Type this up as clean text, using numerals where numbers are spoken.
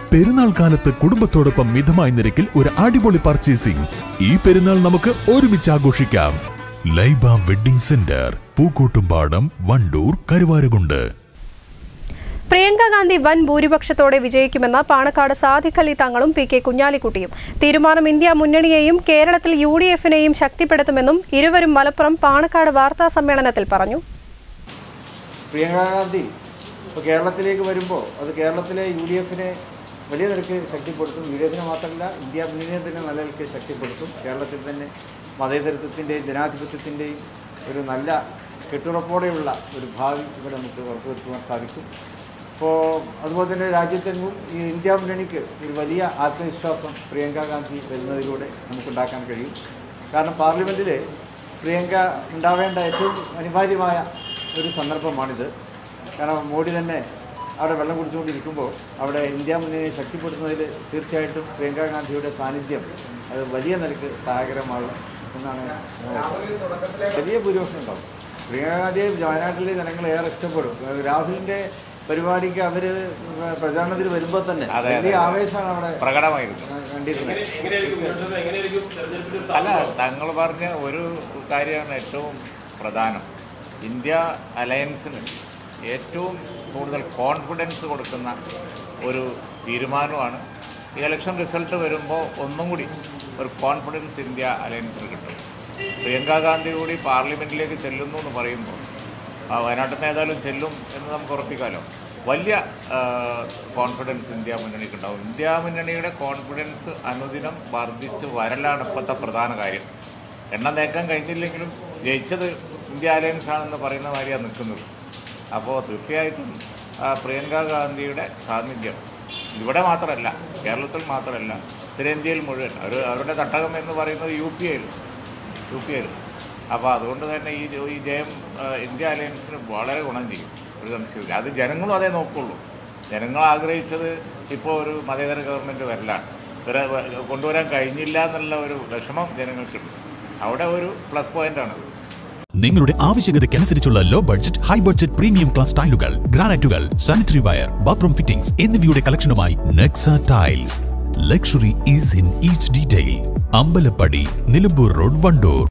പെരുന്നാൾ കാലത്ത് കുടുംബത്തോടൊപ്പം മിതമായ നിരക്കിൽ ഒരു അടിപൊളി പർച്ചേസിംഗ്. ഈ പെരുന്നാൾ നമുക്ക് ഒരുമിച്ച് ആഘോഷിക്കാം. Laiba wedding centre, Pookkottumpadam, Wandoor, Karuvarakundu. പ്രിയങ്ക ഗാന്ധി വൻ ഭൂരിപക്ഷത്തോടെ വിജയിക്കുമെന്ന് പാണക്കാട് സാദിഖ് അലി തങ്ങളും പി കെ കുഞ്ഞാലിക്കുട്ടിയും. തീരുമാനം ഇന്ത്യ മുന്നണിയെയും കേരളത്തിൽ UDF-നെയും ശക്തിപ്പെടുത്തുമെന്നും ഇരുവരും മലപ്പുറം പാണക്കാട് വാർത്താ സമ്മേളനത്തിൽ പറഞ്ഞു. പ്രിയങ്ക ഗാന്ധി കേരളത്തിലേക്ക് വരുമ്പോൾ അത് കേരളത്തിലെ UDF-നെ വലിയ നിരക്ക് ശക്തിപ്പെടുത്തും. UDF-നെ മാത്രമല്ല, ഇന്ത്യ മുന്നണിയെ തന്നെ നല്ല നിലയ്ക്ക് ശക്തിപ്പെടുത്തും. കേരളത്തിൽ തന്നെ മതേതരത്വത്തിൻ്റെയും ജനാധിപത്യത്തിൻ്റെയും ഒരു നല്ല കെട്ടുറപ്പോടെയുള്ള ഒരു ഭാവി ഇവിടെ നമുക്ക് ഉറപ്പുവരുത്തുവാൻ സാധിക്കും. അപ്പോൾ അതുപോലെ തന്നെ രാജ്യത്തെങ്ങും ഈ ഇന്ത്യ മുന്നണിക്ക് ഒരു വലിയ ആത്മവിശ്വാസം പ്രിയങ്ക ഗാന്ധി വരുന്നതിലൂടെ നമുക്കുണ്ടാക്കാൻ കഴിയും. കാരണം പാർലമെൻറ്റിൽ പ്രിയങ്ക ഉണ്ടാവേണ്ട ഏറ്റവും അനിവാര്യമായ ഒരു സന്ദർഭമാണിത്. കാരണം മോഡി തന്നെ അവിടെ വെള്ളം കുടിച്ചുകൊണ്ടിരിക്കുമ്പോൾ അവിടെ ഇന്ത്യ മുന്നണിയെ ശക്തിപ്പെടുത്തുന്നതിൽ തീർച്ചയായിട്ടും പ്രിയങ്ക ഗാന്ധിയുടെ സാന്നിധ്യം അത് വലിയ നിലയ്ക്ക് സഹായകരമാകും എന്നാണ്. വലിയ ഭൂരിപക്ഷം ഉണ്ടാവും. പ്രിയങ്ക ഗാന്ധിയെ വയനാട്ടിലെ ജനങ്ങൾ ഏറെ ഇഷ്ടപ്പെടും. രാഹുലിൻ്റെ പരിപാടിക്ക് അവർ പ്രചാരണത്തിൽ വരുമ്പോൾ തന്നെ വലിയ ആവേശമാണ് അവിടെ പ്രകടമായിരുന്നു കണ്ടിരുന്നത്. അല്ല, തങ്ങൾ പറഞ്ഞ ഒരു കാര്യമാണ് ഏറ്റവും പ്രധാനം. ഇന്ത്യ അലയൻസിന് ഏറ്റവും കൂടുതൽ കോൺഫിഡൻസ് കൊടുക്കുന്ന ഒരു തീരുമാനമാണ്. ഈ ഇലക്ഷൻ റിസൾട്ട് വരുമ്പോൾ ഒന്നും കൂടി ഒരു കോൺഫിഡൻസ് ഇന്ത്യ അലയൻസിന് കിട്ടും. പ്രിയങ്ക ഗാന്ധി കൂടി പാർലമെൻറ്റിലേക്ക് ചെല്ലുന്നു എന്ന് പറയുമ്പോൾ വയനാട്ടിൽ നിന്ന് ഏതായാലും ചെല്ലും എന്ന് നമുക്ക് ഉറപ്പിക്കാമല്ലോ. വലിയ കോൺഫിഡൻസ് ഇന്ത്യ മുന്നണിക്ക് ഉണ്ടാവും. ഇന്ത്യ മുന്നണിയുടെ കോൺഫിഡൻസ് അനുദിനം വർദ്ധിച്ച് വരലാണ് ഇപ്പോഴത്തെ പ്രധാന കാര്യം. എണ്ണം നേക്കാൻ കഴിഞ്ഞില്ലെങ്കിലും ജയിച്ചത് ഇന്ത്യ അലയൻസ് ആണെന്ന് പറയുന്ന മാതിരിയാണ് നിൽക്കുന്നത്. അപ്പോൾ തീർച്ചയായിട്ടും പ്രിയങ്ക ഗാന്ധിയുടെ സാന്നിധ്യം ഇവിടെ മാത്രമല്ല, കേരളത്തിൽ മാത്രമല്ല, ഉത്തരേന്ത്യയിൽ മുഴുവൻ അവരുടെ തട്ടകം എന്ന് പറയുന്നത് യു പി യിൽ. അപ്പോൾ അതുകൊണ്ട് തന്നെ ഈ ജയം ഇന്ത്യ അലയൻസിന് വളരെ ഗുണം ചെയ്യും, ഒരു സംശയമില്ല. അത് ജനങ്ങളും അതേ നോക്കുള്ളൂ. ജനങ്ങൾ ആഗ്രഹിച്ചത് ഇപ്പോൾ ഒരു മതേതര ഗവൺമെൻറ് വരലാണ്. കൊണ്ടുവരാൻ കഴിഞ്ഞില്ല എന്നുള്ള ഒരു വിഷമം ജനങ്ങൾക്കുണ്ട്. അവിടെ ഒരു പ്ലസ് പോയിൻ്റാണത്. നിങ്ങളുടെ ആവശ്യകതയ്ക്കനുസരിച്ചുള്ള low budget, high budget, premium class ടൈലുകൾ, ഗ്രാനൈറ്റുകൾ, സാനിറ്ററി വയർ, ബാത്റൂം ഫിറ്റിംഗ്സ് എന്നിവയുടെ കളക്ഷനുമായി Nexa tiles. Luxury is in each detail. Ambalappadi, Nilambur road, Wandoor.